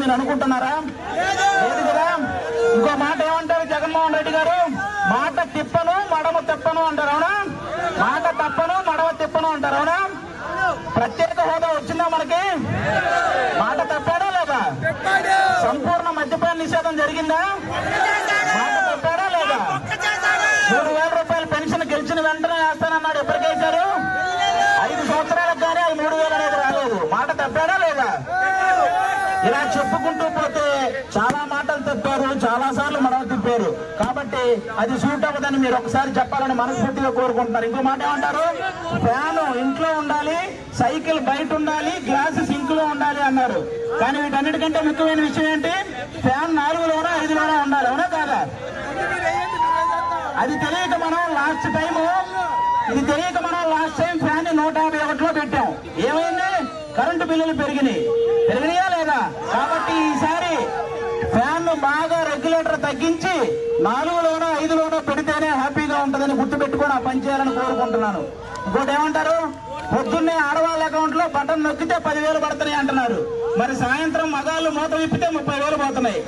మీరు అనుకుంటున్నారా? లేదు కదా. ఇంకో మాట ఏమంటారు జగన్మోహన్ రెడ్డి గారు? మాట తిప్పను మడమ తిప్పను అంటారు, అవునా? మాట తప్పను మడమ తిప్పను అంటారు, అవునా? ప్రత్యేక హోదా వచ్చిందా మనకి? మాట తప్పాడా లేదా? సంపూర్ణ మద్యపాన నిషేధం జరిగిందా? మాట తప్పాడా లేదా? 3,000 రూపాయల పెన్షన్ గెలిచిన వెంటనే వేస్తానన్నాడు, ఎప్పటికేశారు? 5 సంవత్సరాలకు కానీ అది 3,000 అనేది రాలేదు. మాట తప్పాడా లేదా? ఇలా చెప్పుకుంటూ పోతే చాలా మాటలు తప్పారు, చాలా సార్లు మడవ తిప్పారు. కాబట్టి అది సూట్ అవ్వదని మీరు ఒకసారి చెప్పాలని మనస్ఫూర్తిగా కోరుకుంటున్నారు. ఇంకో మాట ఏమంటారు? ఫ్యాన్ ఇంట్లో ఉండాలి, సైకిల్ బయట ఉండాలి, గ్లాసు సింక్ లో ఉండాలి అన్నారు. కానీ వీటన్నిటికంటే ముఖ్యమైన విషయం ఏంటి? ఫ్యాన్ 4లోనో 5లోనో ఉండాలి, అవునా కాదా? అది తెలియక మనం లాస్ట్ టైం ఫ్యాన్ 151లో పెట్టాం. ఏమైంది? కరెంటు బిల్లులు పెరిగినాయా లేదా? కాబట్టి ఈసారి ఫ్యాన్ బాగా రెగ్యులేటర్ తగ్గించి 4లోనో 5లోనో పెడితేనే హ్యాపీగా ఉంటుందని గుర్తుపెట్టుకొని ఆ పని చేయాలని కోరుకుంటున్నాను. ఇంకోటి ఏమంటారు? పొద్దున్నే ఆడవాళ్ళ అకౌంట్ లో బటన్ నొక్కితే 10,000 పడుతున్నాయి అంటున్నారు. మరి సాయంత్రం మగాళ్ళు మూత విప్పితే 30,000 పోతున్నాయి.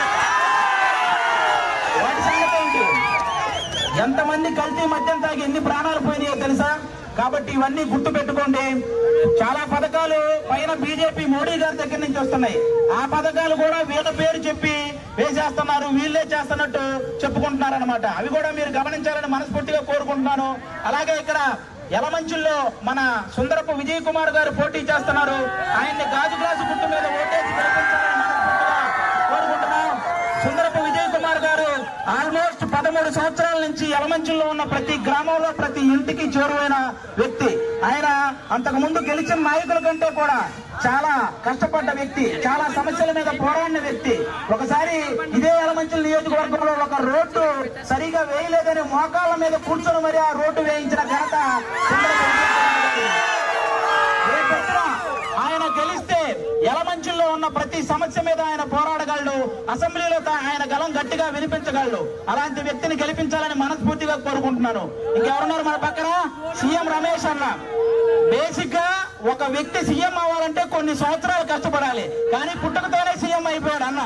వాటి సంగతి ఏంటి? ఎంతమంది కల్తీ మద్యం తాగి ఎన్ని ప్రాణాలు పోయినాయో తెలుసా? కాబట్టి ఇవన్నీ గుర్తు పెట్టుకోండి. చాలా పథకాలు పైన బీజేపీ మోడీ గారి దగ్గర నుంచి వస్తున్నాయి. ఆ పథకాలు కూడా వీళ్ళ పేరు చెప్పి వేసేస్తున్నారు, వీళ్ళే చేస్తున్నట్టు చెప్పుకుంటున్నారు అనమాట. అవి కూడా మీరు గమనించాలని మనస్ఫూర్తిగా కోరుకుంటున్నాను. అలాగే ఇక్కడ యలమంచిల్లో మన సుందరపు విజయ్ కుమార్ గారు పోటీ చేస్తున్నారు. ఆయన్ని గాజు గ్లాసు గుర్తు మీద ఓటేసి గెలిపించాలని మనస్ఫూర్తిగా కోరుకుంటున్నాం. సుందరపు విజయ్ కుమార్ గారు ఆల్మోస్ట్ 13 సంవత్సరాల నుంచి యలమంచిలో ఉన్న ప్రతి గ్రామంలో ప్రతి ఇంటికి చేరువైన వ్యక్తి. ఆయన అంతకు ముందు గెలిచిన నాయకుల కంటే కూడా చాలా కష్టపడ్డ వ్యక్తి, చాలా సమస్యల మీద పోరాడిన వ్యక్తి. ఒకసారి ఇదే యలమంచిల నియోజకవర్గంలో ఒక రోడ్డు సరిగా వేయలేదని మోకాళ్ళ మీద కూర్చొని మరి ఆ రోడ్డు వేయించిన ఘనత ఆయన గెలిస్తే యలమంచిలో ఉన్న ప్రతి సమస్య మీద ఆయన పోరాడగలడు. అసెంబ్లీలో ఆయన గలం గట్టిగా వినిపించగలడు. అలాంటి వ్యక్తిని గెలిపించాలని మనస్ఫూర్తిగా కోరుకుంటున్నాను. ఇంకెవరున్నారు మన పక్కన? సీఎం రమేష్ అన్న. బేసిక్ గా ఒక వ్యక్తి సీఎం అవ్వాలంటే కొన్ని సంవత్సరాలు కష్టపడాలి, కానీ పుట్టుకతోనే సీఎం అయిపోయాడు అన్న.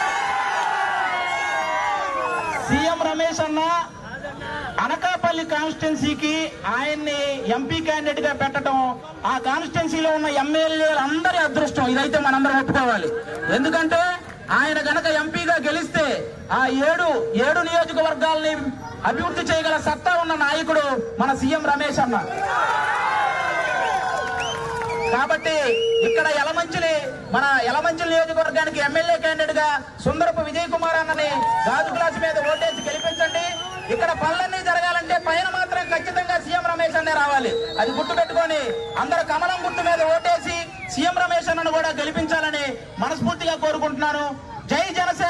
సీఎం రమేష్ అన్న అనకాపల్లి కాన్స్టిట్యున్సీకి ఆయన్ని ఎంపీ క్యాండిడేట్ గా పెట్టడం ఆ కాన్స్టిట్యున్సీలో ఉన్న ఎమ్మెల్యేలు అందరి అదృష్టం. ఇదైతే మనందరం ఒప్పుకోవాలి. ఎందుకంటే ఆయన గనక ఎంపీగా గెలిస్తే ఆ ఏడు నియోజకవర్గాల్ని అభివృద్ధి చేయగల సత్తా ఉన్న నాయకుడు మన సీఎం రమేష్ అన్న. కాబట్టి ఇక్కడ మన యలమంచిలి నియోజకవర్గానికి ఎమ్మెల్యే క్యాండిడేట్ గా సుందరపు విజయ్ కుమార్ అన్నని గాజు గ్లాసు మీద ఓటేసి గెలిపించండి. ఇక్కడ పనులన్నీ జరగాలంటే పైన మాత్రం ఖచ్చితంగా సీఎం రమేష్ అన్నే రావాలి. అది గుర్తు పెట్టుకొని అందరూ కమలం గుర్తు మీద ఓటేసి సీఎం రమేష్ అన్నను కూడా గెలిపించాలని మనస్ఫూర్తిగా కోరుకుంటున్నాను. జై జనసేన.